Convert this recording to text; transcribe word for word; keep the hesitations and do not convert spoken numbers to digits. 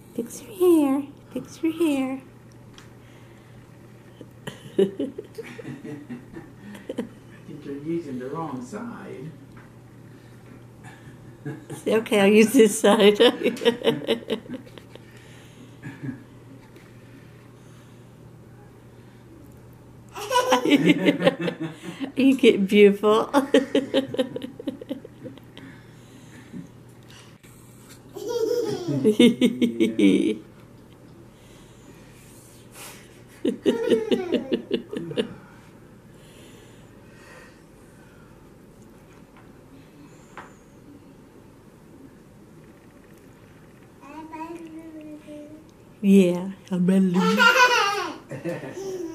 Fix your hair. Fix your hair. I think you're using the wrong side. Okay, I'll use this side. You get beautiful. Yeah, I'm ready.